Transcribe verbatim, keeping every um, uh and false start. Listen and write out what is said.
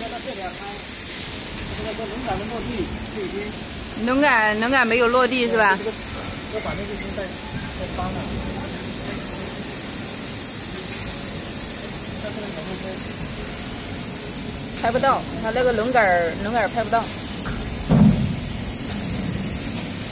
到这边拍，这个这龙杆的落地就已经。 龙杆龙杆没有落地是吧？ 这个这板面就已经在在翻了。它这个小路车。 拍不到，它那个龙杆龙杆拍不到。